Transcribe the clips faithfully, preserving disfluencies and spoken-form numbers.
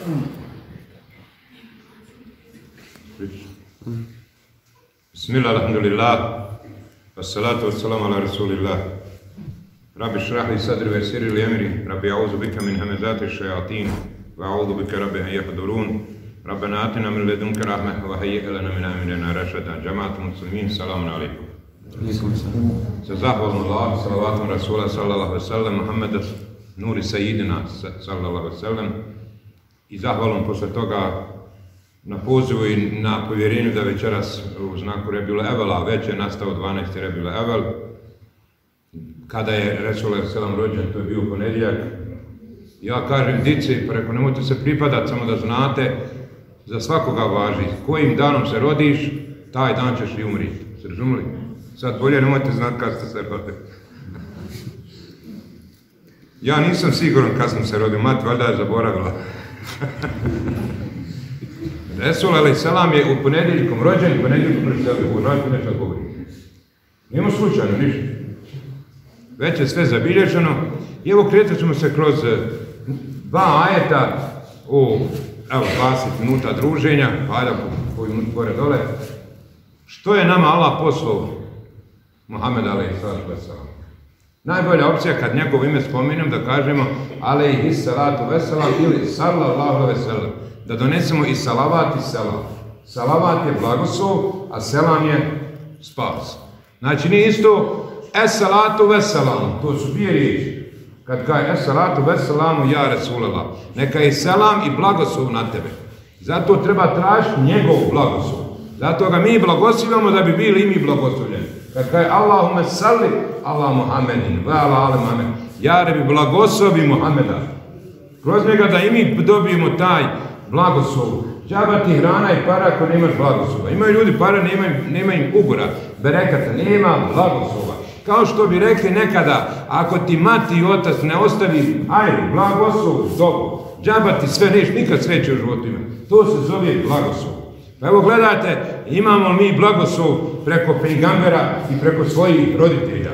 Bismillah, alhamdulillah, wassalatu wassalamu ala rasulillah. Rabbi šrah li sadri wa yassir li amri, Rabbi a'udhu bika min hamazati shayatin, wa a'udhu bika Rabbi an yahdurun. Rabbana atina min ladunka rahmah wa hayyi' lana min amrina rashada. Džamaat muslimin, salamun alaikum. Sa zahvalom Allah, salavatom Rasula sallallahu alaihi wa sallam, Muhammeda nuri sajidina sallallahu alaihi wa sallam, i zahvalom posle toga na pozivu i na povjerenju da večeras u znaku Rebul Evela, već je nastao dvanaesti Rebul Evel, kada je Resul selam rođen, to je bio ponedjeljak. Ja kažem dici, preko nemojte se pripadati, samo da znate, za svakoga važi, kojim danom se rodiš, taj dan ćeš i umriti. Se razumili? Sad bolje nemojte znati kad ste se rodili. Ja nisam siguran kad sam se rodio, mati valjda je zaboravila. Resul alaih salam je u ponedjeljkom rođen, ponedjeljkom preselio, u rajku nešto govori. Nijemo slučajno ništa. Već je sve zabilježeno. I evo kretat ćemo se kroz dva ajeta u, evo, dvadeset minuta druženja, pa ajde koju minutu gore dole. Što je nama Allah poslao Muhammed alaih salam? Najbolja opcija kad njegovo ime spominjem da kažemo alaihi salatu veselam ili sallallahu veselam. Da donesemo i salavat i selam. Salavat je blagoslov, a selam je spas. Znači nije isto es salatu veselam, to su dvije riječi. Kad kaže es salatu veselamu ja Resulallah, neka je selam i blagoslov na tebe. Zato treba tražiti njegov blagoslov. Zato ga mi blagoslivamo da bi bili i mi blagoslovljeni. Kad kaže Allahume salli ala Muhammedin, ve ala ale Muhammed, ja rebi blagoslovi Muhammeda. Kroz njega da i mi dobijemo taj blagoslov. Džaba ti hrana i para ako nemaš blagoslova. Imaju ljudi para, nema, nema im ugora, berekata, nema blagoslova. Kao što bi rekli nekada, ako ti mati i otac ne ostavi, ajde, blagoslov, dobro. Džaba ti sve, neš nikad sveće u životu ima. To se zove blagoslov. Pa evo gledajte, imamo mi blagoslov preko pejgambera i preko svojih roditelja.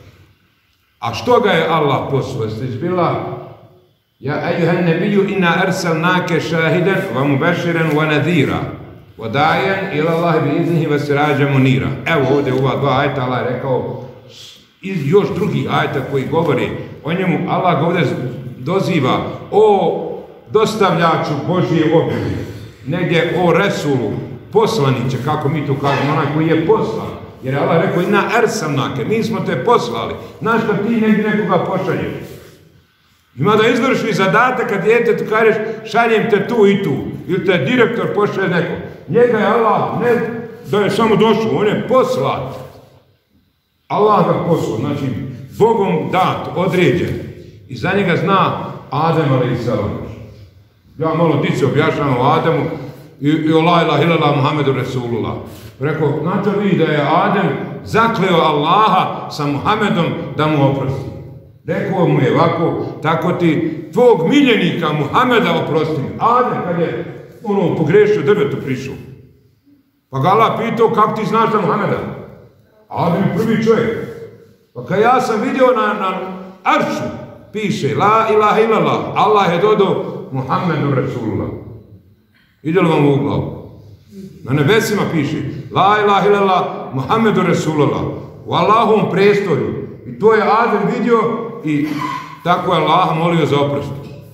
A što ga je Allah poslao? Ste izbila? Ja ejuhan nebiju inna arsalnake šahidan wa mubashiran wa nadhira wa dajan ila Allahi bi iznihi wa sirađa munira. Evo ovdje ova dva ajta Allah je rekao, iz još drugih ajta koji govori o njemu, Allah ga ovdje doziva o dostavljaču Božije objave, negdje o Resulu, poslaniće, kako mi to kažemo, onaj koji je poslan. Jer je Allah rekao inna arsalnake, mi smo te poslali. Znaš da ti negdje nekoga pošalješ. Ima da izvrši zadatak kad djetetu kažeš šaljem te tu i tu. Ili te direktor pošalje neko. Njega je Allah, ne da je samo došao, on je poslat. Allah ga poslao, znači Bogom dat, određen. I za njega zna Adem alaih salam. Ja malo dice objašnjam o Ademu i, i o la ilaha illallah Muhammedu Resulullah. Rekao, znate vi da je Adem zakleo Allaha sa Muhammedom da mu oprosti. Rekao mu je ovako, tako ti tvog miljenika Muhammeda oprosti. Adem kad je ono pogrešio drvetu prišao. Pa ga Allah pitao kako ti znaš za Muhammeda. Adem je prvi čovjek. Pa kad ja sam vidio na, na aršu, piše la ilaha illallah, Allah je dodao Muhammedu Resulullah. Ide li vam u glavu? Na nebesima piše la ilaha illallah Muhammedu Resulullah. U Allahovom prestolju. I to je Adem vidio i tako je Allah molio za oprost.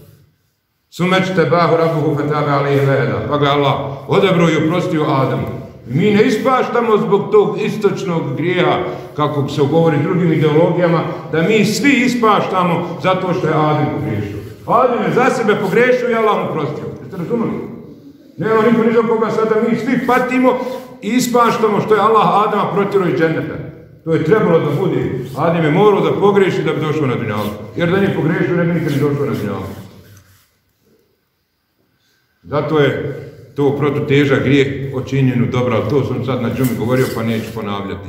Sumečte bahu rabuhu fetabe alihi veda. Pa ga Allah odabrao i oprostio Adamu. I mi ne ispaštamo zbog tog istočnog grijeha, kako se govori drugim ideologijama, da mi svi ispaštamo zato što je Adem pogriješio. Adem je za sebe pogrešio i Allah mu oprostio. Jeste razumeli? Nema niko ništa koga sada mi svi patimo i ispaštamo što je Allah Adama protjerao iz dženneta. To je trebalo da bude. Adem je morao da pogreši da bi došao na dunjalu. Jer da nije pogrešio, ne bi nikad ni došao na dunjalu. Zato je to protutežak grijeh o činjenju dobra, ali to sam sad na džumi govorio pa neću ponavljati.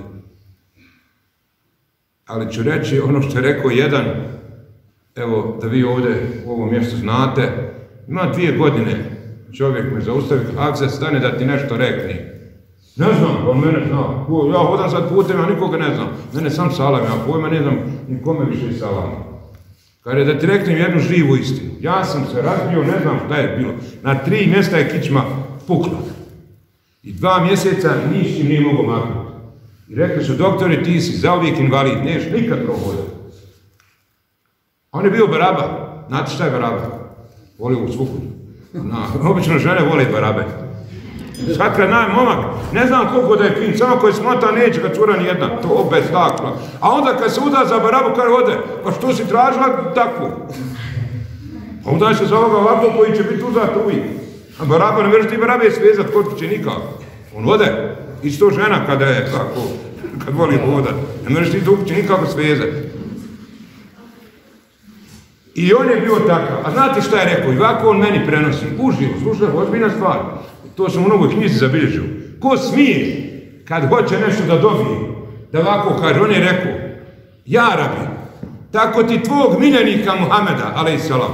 Ali ću reći ono što je rekao jedan, evo da vi ovdje u ovom mjestu znate, ima dvije godine čovjek me zaustavi, ako se stane da ti nešto rekni. Ne znam, on mene zna. Ja hodam sad putem, ja nikoga ne znam. Mene sam salam, ja pojma ne znam nikome više salama. Kaže, da ti reknem jednu živu istinu. Ja sam se razbio, ne znam šta je bilo. Na tri mjesta je kičma pukla. I dva mjeseca ništa nije mogo maknuti. I rekli su, doktore, ti si zauvijek invalid, neš nikad prohodati. On je bio Baraba. Znate šta je Baraba? Voli u svuku. Obično žene vole Barabe. Svaka naj momak, ne znam koliko da je fin, samo koji smota neće ga cura nijedna, to bez takla. A onda kad se uda za Barabu, kada ode, pa što si tražila takvu? A onda se za ovoga ovako koji će biti uzat uvijek. A Baraba, ne veš ti Barabe svezat kod kuće nikako. On ode, isto žena kada je tako, kad voli hodat, ne veš ti tu kuće nikako svezat. I on je bio takav. A znate šta je rekao? I ovako on meni prenosi. Uživo, slušaj, ozbiljna stvar. To sam u novoj knjizi zabilježio. Ko smije, kad hoće nešto da dobije, da ovako kaže, on je rekao, ja rabi, tako ti tvog miljenika Muhameda, alejsalam,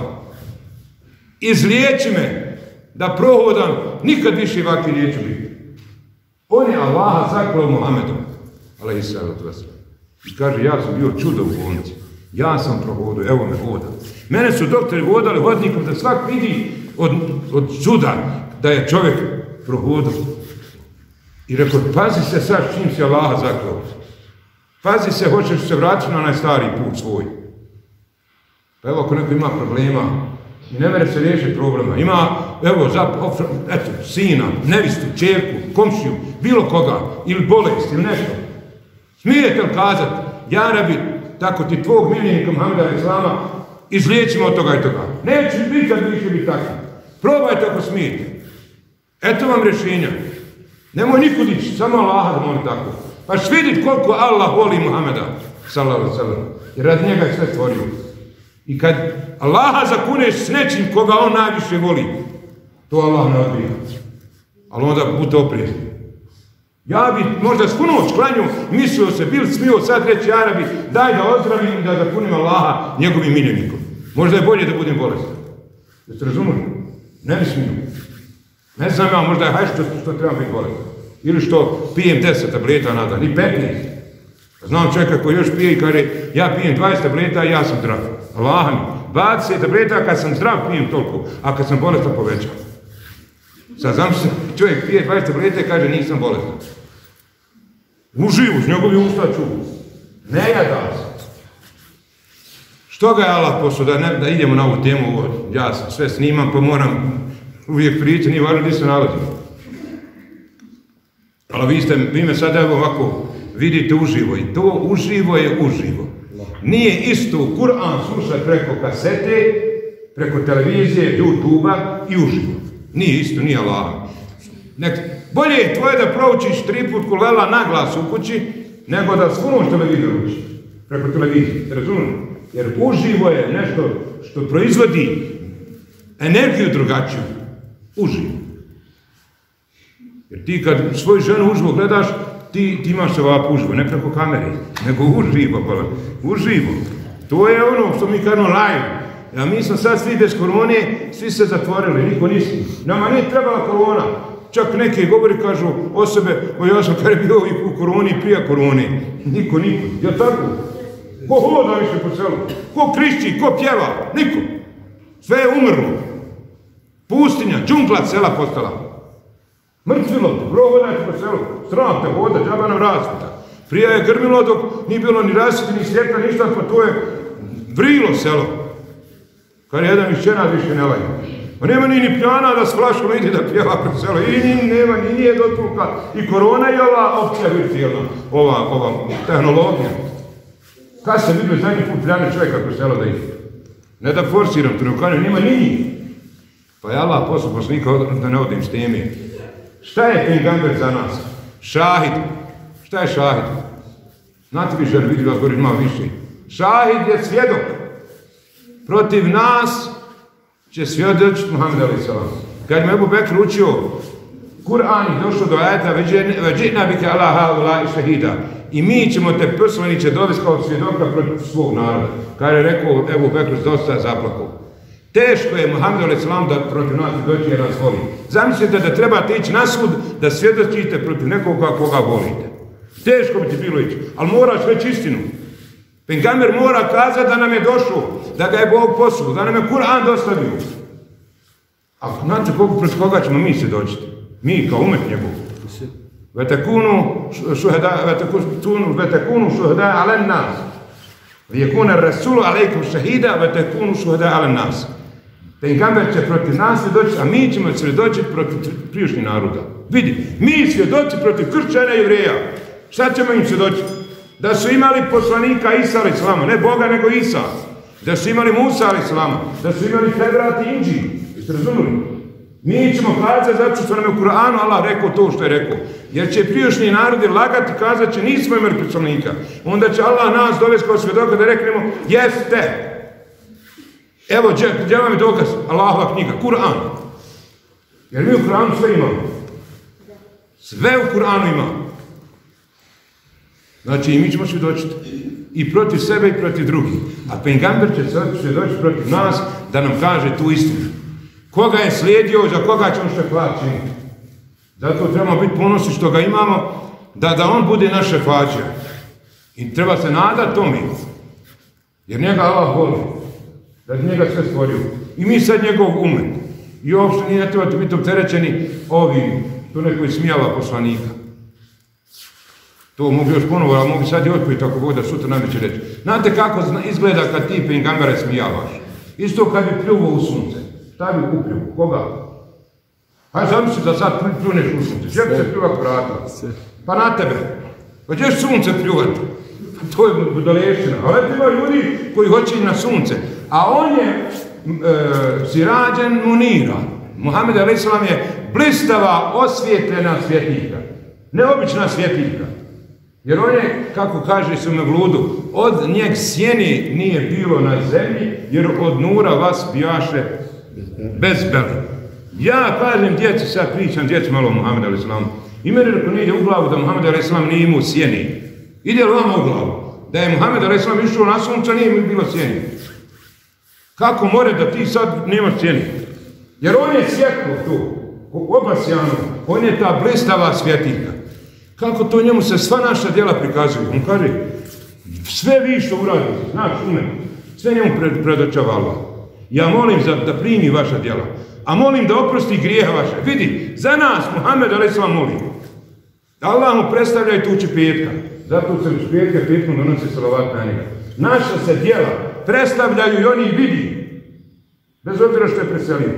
izliječi me da prohodam, nikad više ovakvi neću biti. On je Allaha zaklao Muhamedom, alejsalam. I kaže, ja sam bio čudo u bolnici. Ja sam prohodio, evo me hodam. Mene su doktori hodali hodnikom da svak vidi od, od čuda da je čovjek prohodio. I rekao, pazi se sad čim si Allaha zaklao. Pazi se, hoćeš se vratiti na onaj stari put svoj. Pa evo, ako neko ima problema i ne mere se riješiti problema, ima, evo, za, eto, sina, nevistu, čerku, komšiju, bilo koga, ili bolest, ili nešto. Smijete li kazati, ja rabi, tako ti tvog miljenika Muhameda Islama izliječimo od toga i toga. Neće biti kad više biti tako. Probajte ako smijete. Eto vam rješenja. Nemoj nikud ići, samo Allaha da moli tako. Pa ćeš vidjeti koliko Allah voli Muhameda, sallallahu alejhi ve sellem, jer radi njega je sve stvorio. I kad Allaha zakuneš s nečim koga on najviše voli, to Allah ne odbija. Ali onda budite oprezni. Ja bi možda s punoć klanju mislio se, bil smio sad reći Arabi, daj da ozdravim i da zakunim Allaha njegovim miljenikom. Možda je bolje da budem bolestan. Jeste razumili? Ne bi smio. Ne znam ja, možda je hajde što, što trebam biti bolestan. Ili što pijem deset tableta na dan, i petnaest. Znam čovjeka koji još pije i kaže, ja pijem dvadeset tableta i ja sam zdrav. Allah mi, dvadeset tableta kad sam zdrav pijem toliko, a kad sam bolestan povećam. Sad znam što čovjek pije dvadeset tableta i kaže nisam bolestan. Uživu, s njegovi usta čuvu. Ne jada se. Što ga je Allah poslao, da, ne, da idemo na ovu temu, ja sve snimam pa moram uvijek pričati, nije važno gdje se nalazim. Ali vi, ste, vi me sad evo ovako vidite uživo i to uživo je uživo. Nije isto Kur'an slušati preko kasete, preko televizije, YouTube-a i uživo. Nije isto, nije Allah. Nek, bolje je tvoje da proučiš tri put kulela na glas u kući, nego da svunoš televizor uči. Preko televizije, razumijem? Jer uživo je nešto što proizvodi energiju drugačiju. Uživo. Jer ti kad svoju ženu uživo gledaš, ti, ti imaš se ovako uživo, ne preko kamere, nego uživo, bolan. Uživo. To je ono što mi kažemo live. Ja mi smo sad svi bez korone, svi se zatvorili, niko nisi. Nama nije trebala korona. Čak neki govori kažu osobe, o ja sam kada je bio i u koroni i prije korone. Niko, niko. Ja tako? Ko hoda više po selu? Ko krišći, ko pjeva? Niko. Sve je umrlo. Pustinja, džungla sela postala. Mrtvilo, prohodajte po selu. Sram te hoda, džaba nam rasvita. Prije je grmilo dok nije bilo ni rasvita, ni svjetla, ništa, pa to je vrilo selo. Kad je jedan išćena više ne laju. Pa nema ni ni pjana da s flaškom ide da pjeva pred selo. I ni, nema, ni nije dotulka. I korona i ova opcija virtualna, ova, ova tehnologija. Kad se vidio zadnji put pljane čovjeka pred selo da ide? Ne da forsiram, to ne ukanju, nima ni njih. Pa je Allah poslao poslanika da ne odim s teme. Šta je pejgamber za nas? Šahid. Šta je šahid? Znate vi želi, vidi vas govorim malo više. Šahid je svjedok. Protiv nas će svjedočiti Muhammed alejhi selam. Kad mi Ebu Bekr učio Kur'an i došlo do ajeta veđina bike ala haula i šahida. I mi ćemo te poslaniće dovesti kao svjedoka protiv svog naroda. Kad je rekao Ebu Bekr dosta je zaplakao. Teško je Muhammed alejhi selam da protiv nas dođe jer nas voli. Zamislite da trebate ići na sud da svjedočite protiv nekoga koga volite. Teško bi ti bilo ići, ali moraš reći istinu. Pejgamber mora kazati da nam je došlo, da ga je Bog poslao, da nam je Kur'an dostavio. A znate protiv koga ćemo mi svjedočiti? Mi kao umet njegov. Vetekunu šuhada alen nas. Vijekuna rasulu alejkum šahida, vetekunu šuhada alen nas. Pejgamber će protiv nas svjedočiti, a mi ćemo svjedočiti protiv prijašnjih naroda. Vidi, mi svjedoci protiv kršćana i jevreja. Šta ćemo im svjedočiti? Da su imali poslanika Isa alejhi selama, ne Boga nego Isa. Da su imali Musa alejhi selama, da su imali Tevrat i Inđil. Jeste razumili? Mi ćemo kazati zato što nam je u Kur'anu Allah rekao to što je rekao. Jer će prijašnji narodi lagati i kazati će nismo imali poslanika. Onda će Allah nas dovesti kao svjedoka da reknemo jeste. Evo, gdje vam je dokaz? Allahova knjiga, Kur'an. Jer mi u Kur'anu sve imamo. Sve u Kur'anu imamo. Znači i mi ćemo svjedočiti. I protiv sebe i protiv drugih. A pejgamber će svjedočiti protiv nas da nam kaže tu istinu. Koga je slijedio, za koga ćemo šefaat činiti. Zato trebamo biti ponosni što ga imamo, da, da on bude naš šefađa. I treba se nadati tome. Jer njega Allah voli. Da je njega sve stvorio. I mi sad njegov umet. I uopšte nije trebate biti opterećeni ovim. To neko ismijava poslanika. To mogu još ponovo, ali mogu sad i otpojiti ako Bog da sutra nam će reći. Znate kako izgleda kad ti pejgambere smijavaš? Isto kad bi pljuvo u sunce. Šta bi upljuvo? Koga? Hajde zamisli da sad pljuneš u sunce. Gdje bi se pljuvak vratila? Pa na tebe. Pa gdje će sunce pljuvati? To je budaleština. Ali ima ljudi koji hoće i na sunce. A on je e, sirađen munira. Muhammed alejhi selam je blistava osvijetljena svjetljika. Neobična svjetljika. Jer on je, kako kaže se u Mevludu, od njeg sjeni nije bilo na zemlji, jer od nura vas bijaše bez beli. Ja kažem djeci, sad pričam djeci malo o Muhammedu alejhi selam. I meni rekao nije u glavu da Muhammed alejhi selam nije imao sjeni. Ide li vama u glavu? Da je Muhammed alejhi selam išao na sunce, nije mi bilo sjeni. Kako more da ti sad nemaš sjeni? Jer on je svjetlo tu, obasjano, on je ta blistava svjetljika. Kako to njemu se sva naša djela prikazuju? On kaže, sve vi što uradite, znaš umet, sve njemu predočava Allah. Ja molim za, da primi vaša djela, a molim da oprosti grijeha vaše. Vidi, za nas Muhammed alejhi selam moli. Allah mu predstavlja i tuči petka. Zato se uz petka petkom donosi salavat na njega. Naša se djela predstavljaju i oni vidi. Bez obzira što je preselio.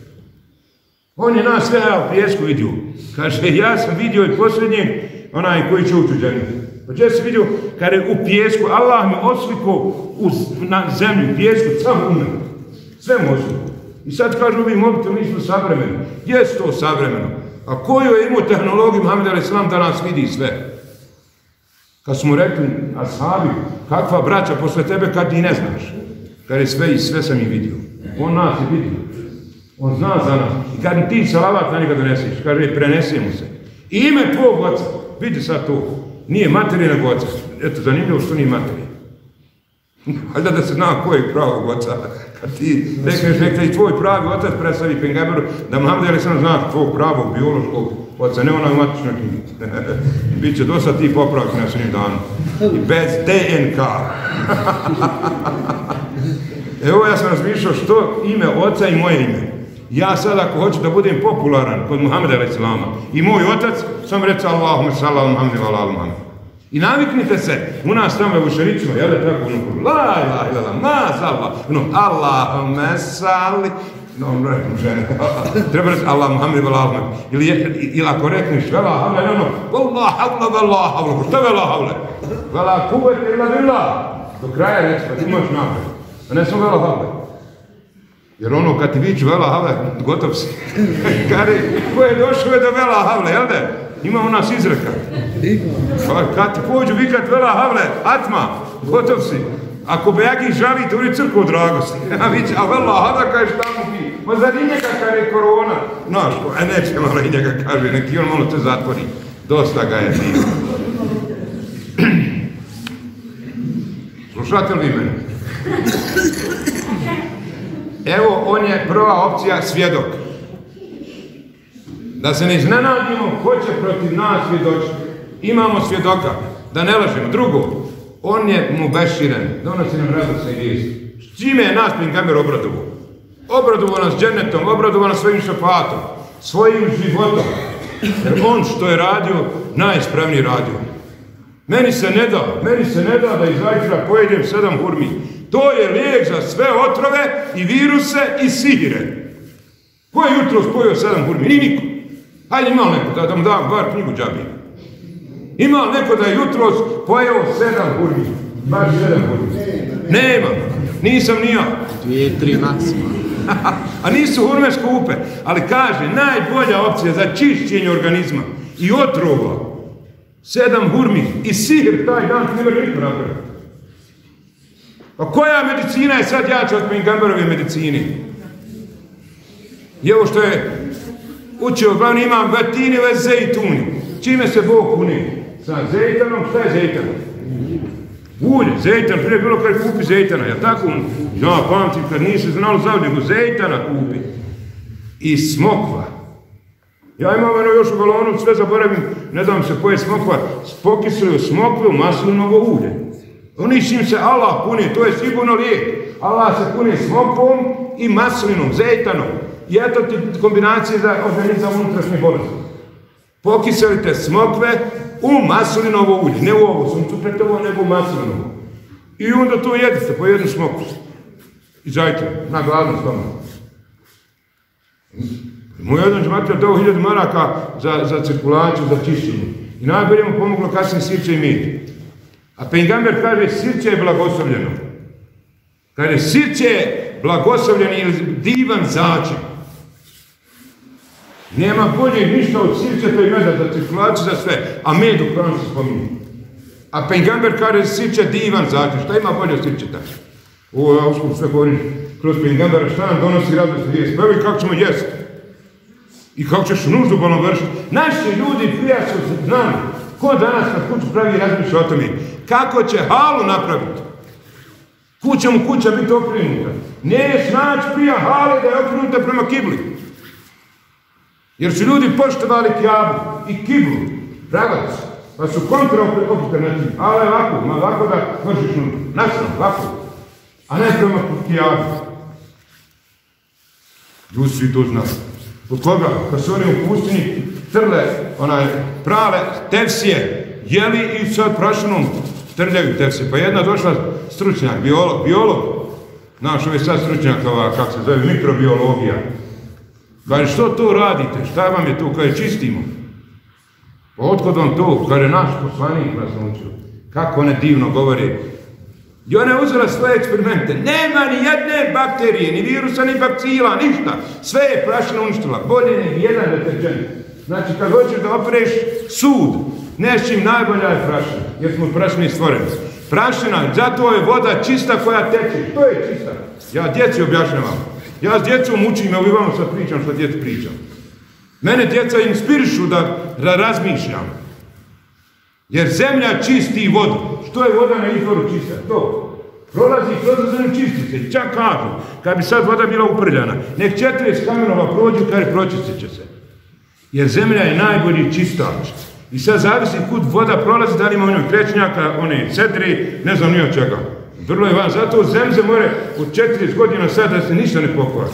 On je nas sve u pijesku vidio. Kaže, ja sam vidio i posljednjeg, onaj koji će ući u džennet. Pa gdje si vidio, kada je u pijesku, Allah mi osliko na zemlju, pijesku, sam umet. Sve mu osliko. I sad kažu, vi mobitel nismo savremeni. Gdje je to savremeno? A koju je imao tehnologiju Muhammed alejhi selam da nas vidi sve? Kad smo rekli, ashabi, kakva braća posle tebe kad ti ne znaš? Kad je sve i sve sam ih vidio. On nas je vidio. On zna za nas. I kad ti salavat na njega donesiš, kaže, prenesi mu se. I ime tvog oca, vidi sad to, nije materije nego oca. Eto, zanimljivo što nije materije. Valjda da se zna ko je pravog oca. Kad ti rekneš, nek i tvoj pravi otac predstavi pejgamberu, da Muhammed alejhi selam zna tvog pravog biološkog oca, ne onaj matična knjiga. Biće dosta ti popravki na svim danu. I bez D N K. Evo ja sam razmišljao što ime oca i moje ime. Ja sad ako hoću da budem popularan kod Muhammeda alejhi selama i moj otac, sam reći Allahumme salli ala Muhammed wa ala Muhammed. I naviknite se, u nas tamo je u šericima, jel je tako ono, la ilaha illallah, ma sallah, ono, Allahumme salli, no, rekam žene, treba reći Allah Muhammed wa ala Muhammed. Ili, ili ako rekneš vela havle, ono, wallah havle, vela havle, šta vela havle? Vela kuvvete illa billah. Do kraja reći, pa ti imaš napred, a ne sam vela havle. Jer ono, kad ti viću vela havle, gotov si. Kari, ko je došao je do vela havle, jel da? Ima u nas izreka. Pa kad ti pođu vikat vela havle, atma, gotov si. Ako bejaki žali, to uri crkvu dragosti. A viće, a vela havle, kaj šta mu ti? Ma zad i njega kad je korona. Znaš, e neće malo i njega kaže, neki on malo te zatvori. Dosta ga je bilo. Slušate li mene? Evo, on je prva opcija svjedok. Da se ne iznenadimo, ko će protiv nas svjedočiti. Imamo svjedoka, da ne lažemo. Drugo, On je mu beširen, donosi nam radosne vijesti. S čime je nas pejgamber obradovao? Obradovao nas džennetom, obradovao nas svojim šefatom, svojim životom. Jer on što je radio, najispravnije radio. Meni se ne da, meni se ne da da iz vajtra pojedem sedam hurmi. To je lijek za sve otrove i viruse i sihire. Ko je jutro spojio sedam hurmi? Ni niko. Hajde, ima li neko da, da mu dam bar knjigu džabi? Ima li neko da je jutro pojeo sedam hurmi? Baš sedam hurmi. Nema. Nisam ni ja. Dvije, tri maksimum. A nisu hurme skupe. Ali kaže, najbolja opcija za čišćenje organizma i otrova. Sedam hurmi i sihir taj dan ne može niko napraviti. Pa koja medicina je sad jača od pejgamberove medicine? I ovo što je učio, glavni imam vatini ve zejtuni. Čime se Bog puni? Sa zejtanom, šta je zejtan? Ulje, zejtan, prije bilo kad kupi zejtana, ja tako? Ja pamtim kad nisi znalo za nego zejtana kupi. I smokva. Ja imam ono još u balonu, sve zaboravim, ne dam se poje smokva, pokisili u smokve u maslinovo ulje. Oni s čim se Allah puni, to je sigurno lijek. Allah se puni smokvom i maslinom, zejtanom. I eto ti kombinacije za organizam unutrašnje bolesti. Pokiselite smokve u maslinovo ulje, ne u ovo suncopretovo, nego u maslinovo. I onda to jedite po jednu smokvu. I zajte, na gladnu stomak. Moj jedan džematlija dao hiljadu maraka za, za cirkulaciju, za čišćenje. I najbolje mu pomoglo kasnije sirće i med. A pejgamber kaže, sirće je blagoslovljeno. Kaže, sirće je blagoslovljeni ili divan začin. Nema bolje ništa od sirće, to je meda za cirkulaciju, za sve. A med u Koranu se spominje. A pejgamber kaže, sirće divan začin. Šta ima bolje od sirće tako? Ovo ja uskoro sve govorim kroz pejgambera, šta nam donosi radost vijest? Pa evo i kako ćemo jesti. I kako ćeš nuždu bolom vršiti. Naši ljudi prija su znali. Ko danas kad kuću pravi razmišlja o tome? Kako će halu napraviti? Kuća mu kuća biti okrenuta. Nije snaći prija hale da je okrenuta prema kibli. Jer su ljudi poštovali Kjabu i kiblu, pravac. Pa su kontra okrenuta na tim. Ale ovako, ma ovako da vršiš nuždu. Nasno, ovako. A ne prema Kjabu. Ljudi svi to znali. Od koga? Kad su oni u pustinji trle, onaj, prale tefsije, jeli i sad prašinom trljaju tefsije. Pa jedna došla stručnjak, biolog, biolog, znaš, ovaj sad stručnjak, ova, kako se zove, mikrobiologija. Kaže, što to radite? Šta vam je to? Kaže, čistimo. Pa otkud vam to? Kaže, naš poslanik nas naučio. Kako one divno govore. I ona je uzela svoje eksperimente. Nema ni jedne bakterije, ni virusa, ni bakcila, ništa. Sve je prašina uništila. Bolje nego jedan deterđent. Znači, kad hoćeš da opereš sud, nečim najbolja je prašina, jer smo prašini stvoreni. Prašina, zato je voda čista koja teče. To je čista. Ja djeci objašnjavam. Ja s djecom učim, evo i vama sad pričam što djeci pričam. Mene djeca inspirišu da, da razmišljam. Jer zemlja čisti vodu. Što je voda na izvoru čista? To. Prolazi kroz zemlju čisti se. Čak kažu, kad bi sad voda bila uprljana, nek četrdeset kamenova prođu, kada pročistit će se. Jer zemlja je najbolji čistač. I sad zavisi kud voda prolazi, da li ima onoj krečnjaka, one cedri, ne znam ni od čega. Vrlo je van. Zato zemlje more od četrdeset godina sad da se ništa ne pokvari.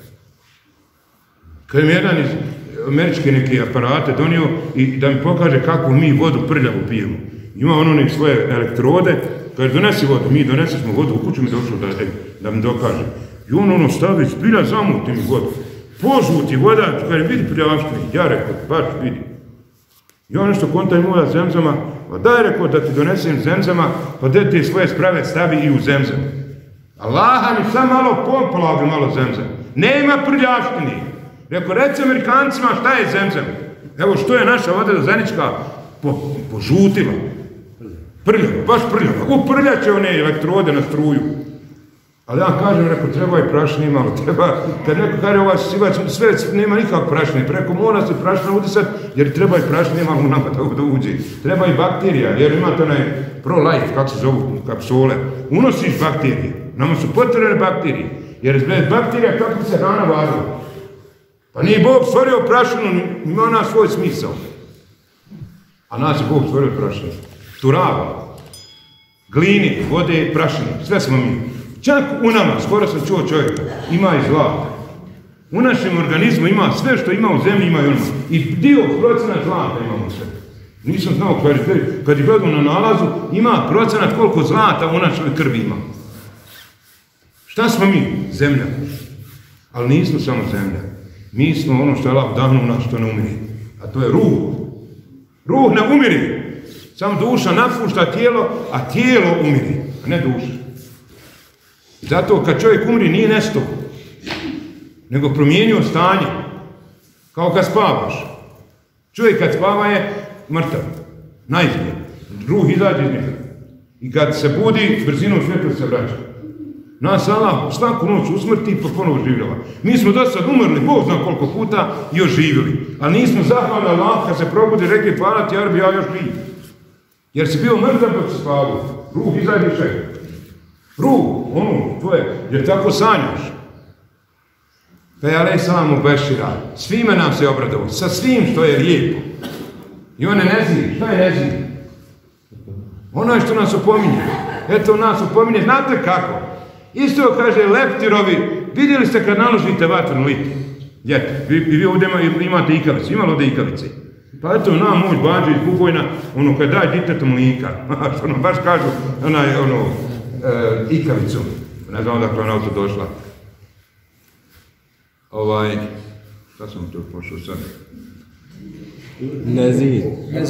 Kad mi jedan iz američke neke aparate donio i da mi pokaže kakvu mi vodu prljavu pijemo. Ima on onih svoje elektrode, kaže donesi vodu, mi donesemo vodu, u kuću mi došlo da, da mi dokaže. I on ono stavi, zbilja zamuti mi vodu. Požuti voda, kaže vidi prijavštini, ja rekao, baš vidi. I on nešto kontaj moja zemzama, pa daj rekao da ti donesem zemzama, pa da ti svoje sprave stavi i u zemzam. Allaha mi sam malo poplavi malo zemzam. Nema prljavštini. Rekao, reci Amerikancima šta je zemzam. Evo što je naša voda zenička po, požutila. Prljava, baš prljava. Uprljaće one elektrode na struju. Ali ja kažem, rekao, treba i prašine malo, treba, kad neko kaže ovaj sivac, sve, nema nikak prašine, preko mora se prašina udisat, jer treba i prašine malo u nama da, da uđe. Treba i bakterija, jer imate onaj pro-life, kako se zovu, kapsule. Unosiš bakterije, nama su potrebne bakterije, jer bez bakterija kako se hrana vazila. Pa nije Bog stvorio prašinu, ima ona svoj smisao. A nas je Bog stvorio prašinu. Turaba. glini, vode, prašine, sve smo mi. Čak u nama, skoro sam čuo čovjeka, ima i zlata. U našem organizmu ima sve što ima u zemlji, ima i onima. I dio procenat zlata imamo sve. Nisam znao, kad je gledao na nalazu, ima procenat koliko zlata u našoj krvi ima. Šta smo mi? Zemlja. Ali nismo samo zemlja. Mi smo ono što je Allah dahnuo u nas, što ne umiri. A to je ruh. Ruh ne umiri. Samo duša napušta tijelo, a tijelo umiri, a ne duša. Zato kad čovjek umri nije nestao, nego promijenio stanje. Kao kad spavaš. Čovjek kad spava je mrtav. Najizgled. Ruh izađe iz njega. I kad se budi, brzinom svjetla se vraća. Nas Allah svaku noć usmrti pa ponovo živjela. Mi smo do sad umrli, Bog zna koliko puta, i oživjeli. Ali nismo zahvalni Allah kad se probudi, rekli hvala ti, Arbi, ja još živ. Jer si bio mrtav dok si spavao. Ruh izađe iz čega. Ruh, ono, to je, jer tako sanjaš. Pa je alej salam u Bešira. Svime nam se obradovao, sa svim što je lijepo. I on je nezir. Šta je nezir? Ono je što nas opominje. Eto nas opominje, znate kako? Isto kaže leptirovi, vidjeli ste kad naložite vatru lit. Ljete, vi, vi ovdje imate ikalice, imali ovdje ikalice. Pa eto nam muž bađe iz Bugojna, ono kad daj ditetu mlika, što nam baš kažu, onaj, ono, e, ikalicu. Ne znam odakle ona auto došla. Ovaj, šta sam to pošao sad? Nezir.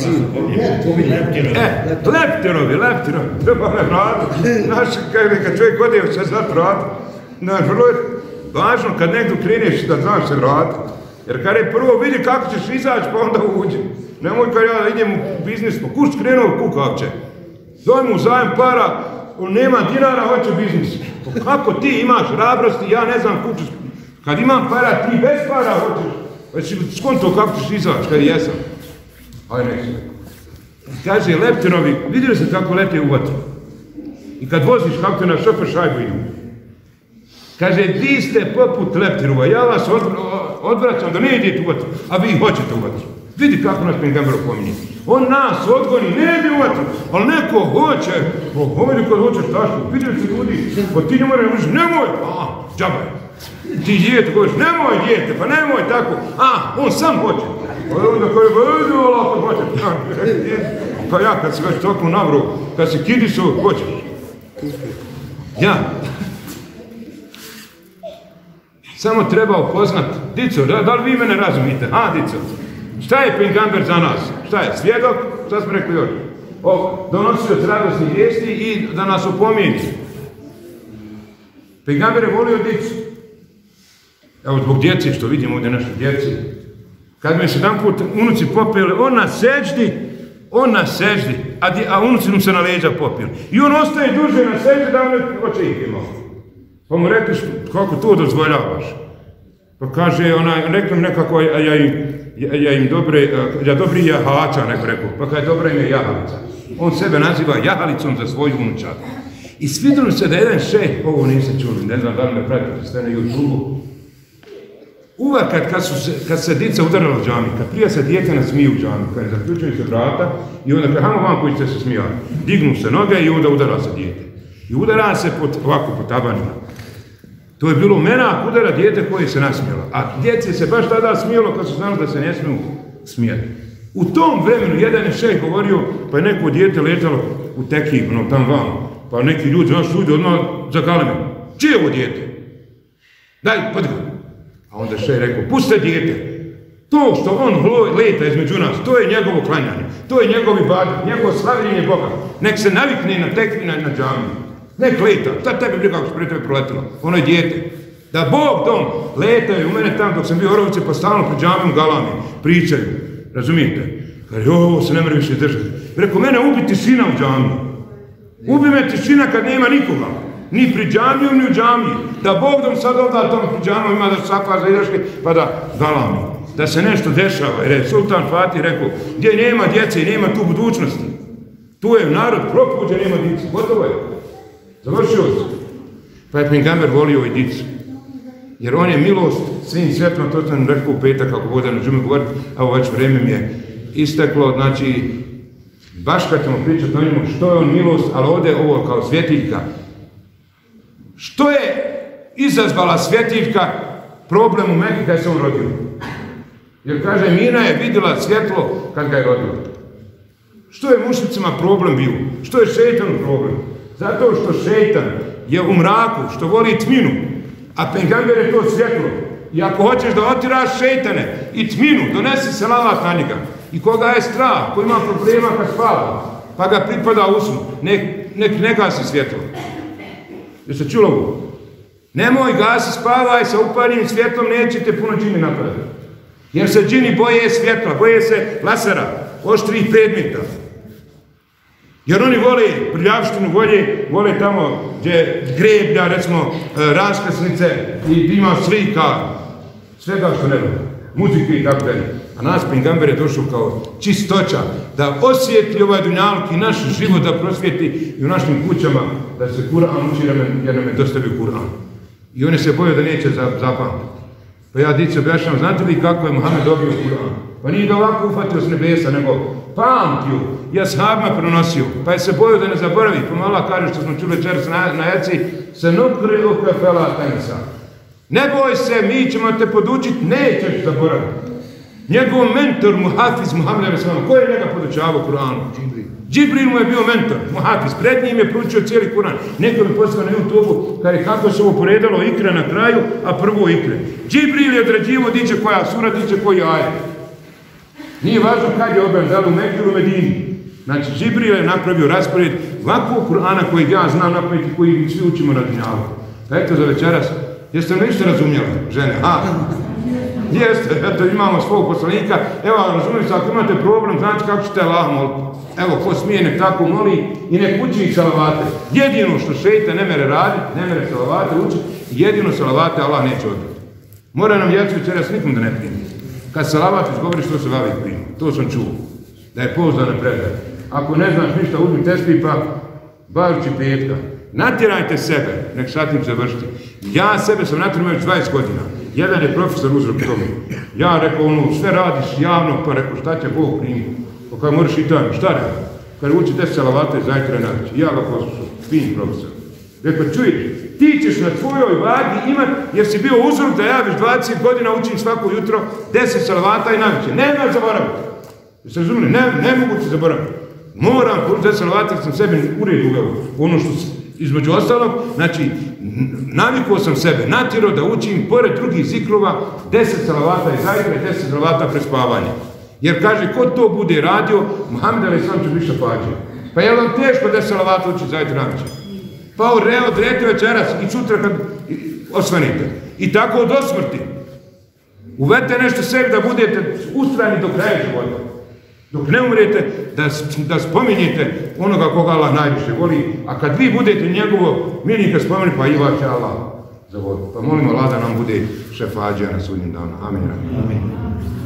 E, leptirovi, leptirovi, treba me vratiti. Znaš, kad čovjek ode se znat vratiti. Znaš, vrlo je važno kad nekdo kreneš da znaš se vratiti. Jer kad je prvo vidi kako ćeš izaći, pa onda uđi. Nemoj kad ja idem u biznis, pa kuš krenuo kukavče. Doj mu zajem para, on nema dinara, hoće biznis. Pa kako ti imaš hrabrosti, ja ne znam kuću. Kad imam para, ti bez para hoćeš. Već skonto kako ćeš izaći, kad jesam. Ajde, neću. Kaže leptirovi, vidjeli ste kako lete u vatru? I kad voziš, kako te na šofer šajbu idu? Kaže, vi ste poput leptirova, ja vas odvraćam da ne idete u vatru, a vi hoćete u vatru. Vidi kako nas Pejgamber opominje. On nas odgoni, ne ide u vatru, ali neko hoće. Ovo vidi kad hoćeš tašku, vidjeli ste ljudi, pa ti ne mora reći, nemoj, a, džabaj. Ti dijete goviš, nemoj dijete, pa nemoj tako, a, on sam hoće. Pa onda kaže, pa idi ovo ako hoćeš. Pa ja kad se već toliko navru, kad se kidisu, hoćeš. Ja. Samo treba upoznat, dico, da, da li vi mene razumite? A, dico, šta je Pejgamber za nas? Šta je, svjedok? Šta smo rekli još? O, donosio od radosnih vijesti i da nas upomijeni. Pejgamber je volio dicu. Evo, zbog djece, što vidimo ovdje naše djece. Kad mi se jedan put unuci popili, on na seždi, on na seždi, a, di, a unuci mu se na leđa popili. I on ostaje duže na seždi da on hoće ih imao. Pa mu rekli, kako to dozvoljavaš? Pa kaže, onaj, rekli mi nekako, ja, ja, im, ja, ja im dobre, ja dobri jahača, neko rekao, pa kaže, dobra im je jahalica. On sebe naziva jahalicom za svoju unučaku. I svidjelo se da jedan šejh, ovo niste čuli, ne znam da li me pratite, ste na YouTube-u, uvijek kad, kad, se, kad se djeca udarala u džami, kad prije se djeca nasmiju u džami, kad je zaključuju se vrata i onda kaže, hajmo vam koji ste se smijali. Dignu se noge i onda udara se dijete. I udara se pod, ovako po tabanima. To je bilo menak udara dijete koje se nasmijelo. A djece se baš tada smijelo kad su znali da se ne smiju smijati. U tom vremenu jedan je šejh govorio, pa je neko dijete letalo u tekiju, ono tam vam. Pa neki ljudi, znaš, ljudi odmah zagaleme. Čije je ovo dijete? Daj, podigaj. A onda šejh rekao, puste dijete. To što on leta između nas, to je njegovo klanjanje. To je njegov ibadet, njegovo slavljenje Boga. Nek se navikne na tekvi na, na džamiju. Nek leta, sad tebi briga ako se prije tebe proletilo, ono je dijete. Da Bog dom letaju u mene tam dok sam bio u Orovici pa stalno pred džamijom galami, pričaju, razumijete? Kaže, ovo se ne mora više držati. Rekao, mene ubi tišina u džamiji. Ubi me tišina kad nema nikoga. Ni pri džamiju, ni u džamiji. Da Bog dom sad ovdje tom pri džamiju ima da sakva za izaške pa da galami. Da se nešto dešava. Jer je Sultan Fatih rekao, gdje nema djece i nema tu budućnosti. Tu je narod propuđen, nema djece. Gotovo je. Završio se. Pa je Pejgamber volio i dicu. Jer on je milost svim svjetlom, to sam rekao u petak kako voda na džume govoriti, a ovo već vreme mi je isteklo, znači Baš kad ćemo pričati o njemu što je on milost, ali ovdje ovo kao svjetiljka. Što je izazvala svjetiljka problem u Meki kad se on rodio? Jer kaže, Mina je vidjela svjetlo kad ga je rodila. Što je mušnicima problem bio? Što je šejtanu problem? Zato što šejtan je u mraku, što voli tminu, a pejgamber je to svjetlo. I ako hoćeš da otiraš šejtane i tminu, donesi selavat na njega. I koga je strah, ko ima problema kad spava, pa ga pripada usnu, nek, nek ne gasi svjetlo. Jeste čulo ovo? Nemoj gasi, spavaj sa upaljnim svjetlom, nećete puno džini napraviti. Jer se džini boje svjetla, boje se lasera, oštrih predmeta. Jer oni vole prljavštinu, vole, vole tamo gdje greblja, recimo, raskrsnice i ima slika, svega što ne vole, muzike i tako dalje. A nas pejgamber je došao kao čistoća, da osvijetli ovaj dunjaluk i naš život da prosvijeti i u našim kućama da se Kur'an uči jer nam je dostavio Kur'an. I oni se boju da neće zapamtiti. Pa ja dici objašnjam, znate li kako je Muhammed dobio Kur'an? Pa nije ga ovako ufatio s nebesa, nego pamtio i ashabima prenosio. Pa je se bojio da ne zaboravi. Pa mu Allah kaže što smo čuli večeras na, na jaci, se nukri uke fela tensa. Ne boj se, mi ćemo te podučiti, nećeš zaboraviti. Njegov mentor, Muhafiz Muhammed Rasulullah, ko je njega podučavao Kur'anu? Džibril. Džibril mu je bio mentor, Muhafiz. Pred njim je proučio cijeli Kur'an. Neko mi poslao na YouTube-u, kada je kako se ovo poredalo ikre na kraju, a prvo ikre. Džibril je određivo diće koja sura, diće koji ajet. Nije važno kad je objavljen, da li u Meku ili u Medini. Znači, Džibril je napravio raspored ovakvog Kur'ana kojeg ja znam napraviti, koji svi učimo na dunjalu. Pa eto za večeras, jeste li ništa razumjeli, žene? Ha? Jeste, eto imamo svog poslanika, evo razumijem se, ako imate problem, znači kako ćete Allah moliti. Evo, ko smije nek tako moli i nek uči salavate. Jedino što šejtan ne mere raditi, ne mere salavate učiti, jedino salavate Allah neće odbiti. Mora nam jecu večeras nikom da ne primi. Kad salavat izgovoriš, to se vavi prima. To sam čuo. Da je pouzdana predaja. Ako ne znaš ništa, uzmi tespih pa barući petka. Natjerajte sebe, nek sad im završiti. Ja sebe sam natjerao već dvadeset godina. Jedan je profesor uzrok tome. Ja rekao, ono, sve radiš javno, pa rekao, šta će Bog primiti? Pa kada moraš i tajno, šta rekao? Kada uči deset salavata i zajtra je navići. Ja ga poslušao, fin profesor. Rekao, čuješ, ti ćeš na tvojoj vagi imati, jer si bio uzrok da ja već dvadeset godina učim svako jutro deset salavata i naviće. Nema zaboraviti. Jeste razumili? Ne, ne mogu se zaboraviti. Moram poručiti deset salavata jer sam sebi ured uveo. Ono što između ostalog, znači, navikao sam sebe, natjerao da učim, pored drugih zikrova, deset salavata i zajtra i deset salavata prespavanja. Jer kaže, ko to bude radio, Muhammed alejhi selam će biti šafađe. Pa je vam teško deset salavata učiti zajtra naviće? Pa odredite večeras i sutra kad osvanite. I tako do smrti. Uvedite nešto sebi da budete ustrajni do kraja života. Dok ne umrete, da, da spominjete onoga koga Allah najviše voli, a kad vi budete njegovo milnika spomenuli, pa i vas će Allah zavoditi. Pa molimo Allah da nam bude šefađija na sudnjem danu. Amin. Amin.